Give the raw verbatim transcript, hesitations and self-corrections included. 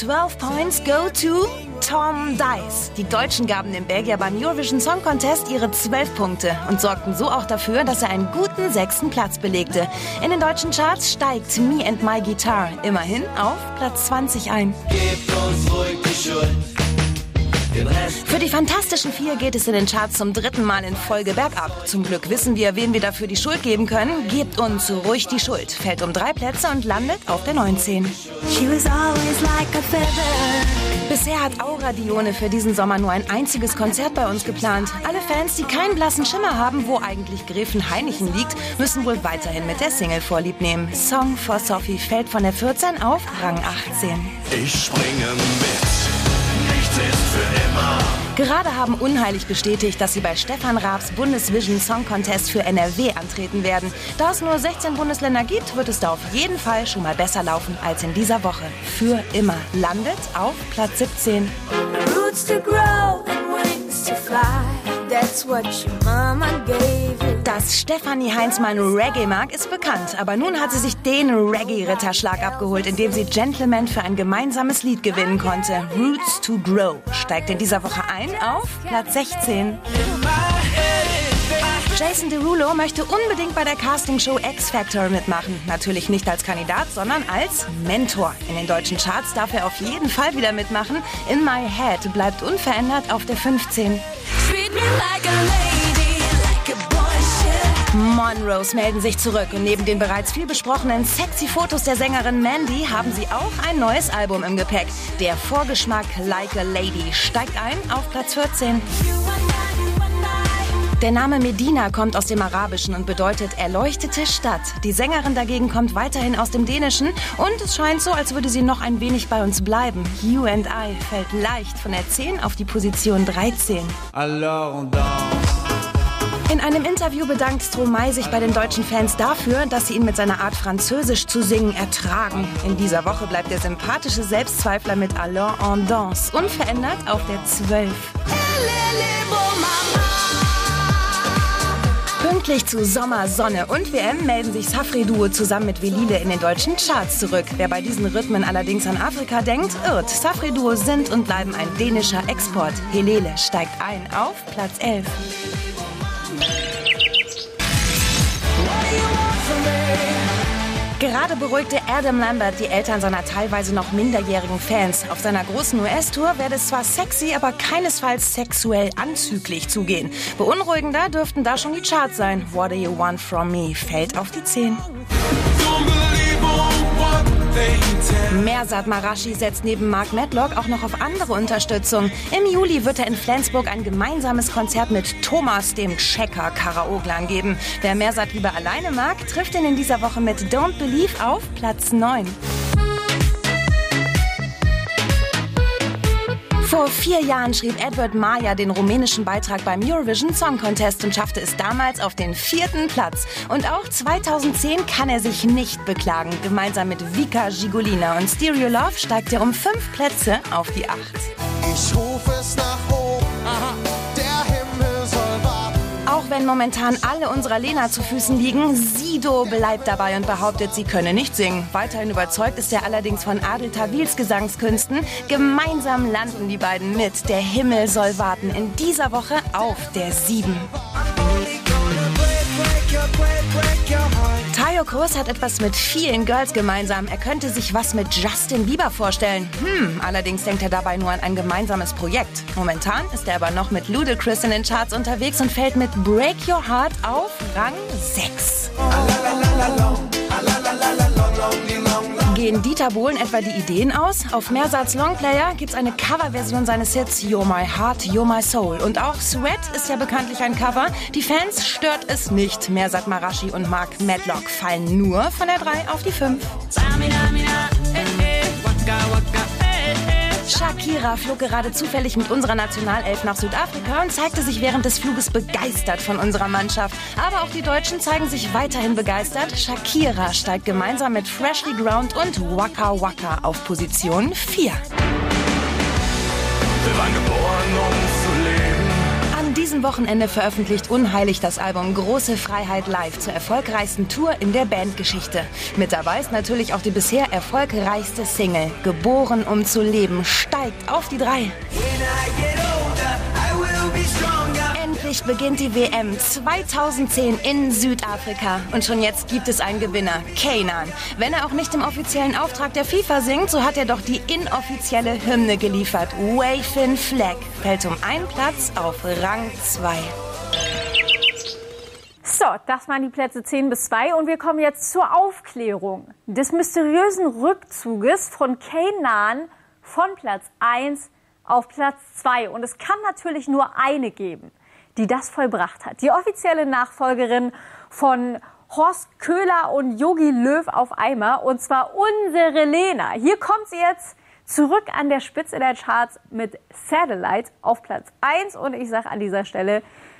zwölf Points go to Tom Dice. Die Deutschen gaben dem Belgier beim Eurovision Song Contest ihre zwölf Punkte und sorgten so auch dafür, dass er einen guten sechsten Platz belegte. In den deutschen Charts steigt Me and My Guitar immerhin auf Platz zwanzig ein. Gebt uns ruhig die Schuld. Für die Fantastischen Vier geht es in den Charts zum dritten Mal in Folge bergab. Zum Glück wissen wir, wem wir dafür die Schuld geben können. Gebt uns ruhig die Schuld. Fällt um drei Plätze und landet auf der neunzehn. She was always like a feather. Bisher hat Aura Dione für diesen Sommer nur ein einziges Konzert bei uns geplant. Alle Fans, die keinen blassen Schimmer haben, wo eigentlich Gräfin Hainichen liegt, müssen wohl weiterhin mit der Single Vorlieb nehmen. Song for Sophie fällt von der vierzehn auf Rang achtzehn. Ich springe mit. Nichts ist für immer. Gerade haben Unheilig bestätigt, dass sie bei Stefan Raabs Bundesvision Song Contest für N R W antreten werden. Da es nur sechzehn Bundesländer gibt, wird es da auf jeden Fall schon mal besser laufen als in dieser Woche. Für immer landet auf Platz siebzehn. Roots to grow and wings to fly. That's what your mama gave you. Dass Stefanie Heinzmann Reggae mag, ist bekannt. Aber nun hat sie sich den Reggae-Ritterschlag abgeholt, indem sie Gentleman für ein gemeinsames Lied gewinnen konnte. Roots to Grow steigt in dieser Woche ein auf Platz sechzehn. Jason Derulo möchte unbedingt bei der Castingshow X Factor mitmachen. Natürlich nicht als Kandidat, sondern als Mentor. In den deutschen Charts darf er auf jeden Fall wieder mitmachen. In My Head bleibt unverändert auf der fünfzehn. Treat me like a lady, like a boy should. Monrose melden sich zurück und neben den bereits viel besprochenen sexy Fotos der Sängerin Mandy haben sie auch ein neues Album im Gepäck. Der Vorgeschmack Like a Lady steigt ein auf Platz vierzehn. Der Name Medina kommt aus dem Arabischen und bedeutet erleuchtete Stadt. Die Sängerin dagegen kommt weiterhin aus dem Dänischen und es scheint so, als würde sie noch ein wenig bei uns bleiben. You and I fällt leicht von der zehn auf die Position dreizehn. In einem Interview bedankt Stromae sich bei den deutschen Fans dafür, dass sie ihn mit seiner Art Französisch zu singen ertragen. In dieser Woche bleibt der sympathische Selbstzweifler mit Alain en Danse unverändert auf der zwölf. Pünktlich zu Sommer, Sonne und W M melden sich Safri Duo zusammen mit Velile in den deutschen Charts zurück. Wer bei diesen Rhythmen allerdings an Afrika denkt, irrt. Safri Duo sind und bleiben ein dänischer Export. Helele steigt ein auf Platz elf. Gerade beruhigte Adam Lambert die Eltern seiner teilweise noch minderjährigen Fans. Auf seiner großen U S-Tour werde es zwar sexy, aber keinesfalls sexuell anzüglich zugehen. Beunruhigender dürften da schon die Charts sein. What Do You Want From Me fällt auf die zehn. Mersat Marashi setzt neben Mark Medlock auch noch auf andere Unterstützung. Im Juli wird er in Flensburg ein gemeinsames Konzert mit Thomas, dem Checker Karaoglan, geben. Wer Mersat lieber alleine mag, trifft ihn in dieser Woche mit Don't Believe auf Platz neun. Vor vier Jahren schrieb Edward Maja den rumänischen Beitrag beim Eurovision Song Contest und schaffte es damals auf den vierten Platz. Und auch zweitausendzehn kann er sich nicht beklagen. Gemeinsam mit Vika Gigolina und Stereo Love steigt er um fünf Plätze auf die acht. Ich rufe es nach oben, aha, der Himmel soll warten. Auch wenn momentan alle unserer Lena zu Füßen liegen, Sido bleibt dabei und behauptet, sie könne nicht singen. Weiterhin überzeugt ist er allerdings von Adel Tawils Gesangskünsten. Gemeinsam landen die beiden mit Der Himmel soll warten in dieser Woche auf der sieben. Tayo Cruz hat etwas mit vielen Girls gemeinsam. Er könnte sich was mit Justin Bieber vorstellen. Hm, allerdings denkt er dabei nur an ein gemeinsames Projekt. Momentan ist er aber noch mit Ludacris in den Charts unterwegs und fällt mit Break Your Heart auf Rang sechs. Gehen Dieter Bohlen etwa die Ideen aus? Auf Mersats Longplayer gibt's eine Coverversion seines Hits You're My Heart, You're My Soul. Und auch Sweat ist ja bekanntlich ein Cover. Die Fans stört es nicht. Mersat Marashi und Mark Medlock fallen nur von der drei auf die fünf. Shakira flog gerade zufällig mit unserer Nationalelf nach Südafrika und zeigte sich während des Fluges begeistert von unserer Mannschaft. Aber auch die Deutschen zeigen sich weiterhin begeistert. Shakira steigt gemeinsam mit Freshly Ground und Waka Waka auf Position vier. Wir waren geboren, um zu leben. An diesem Wochenende veröffentlicht Unheilig das Album Große Freiheit live zur erfolgreichsten Tour in der Bandgeschichte. Mit dabei ist natürlich auch die bisher erfolgreichste Single. Geboren um zu leben steigt auf die drei. Endlich beginnt die W M zweitausendzehn in Südafrika. Und schon jetzt gibt es einen Gewinner, K'naan. Wenn er auch nicht im offiziellen Auftrag der FIFA singt, so hat er doch die inoffizielle Hymne geliefert. Wavin' Flag fällt um einen Platz auf Rang zwei. So, das waren die Plätze zehn bis zwei und wir kommen jetzt zur Aufklärung des mysteriösen Rückzuges von K'naan von Platz eins auf Platz zwei. Und es kann natürlich nur eine geben, die das vollbracht hat. Die offizielle Nachfolgerin von Horst Köhler und Jogi Löw auf einmal, und zwar unsere Lena. Hier kommt sie jetzt zurück an der Spitze der Charts mit Satellite auf Platz eins. Und ich sage an dieser Stelle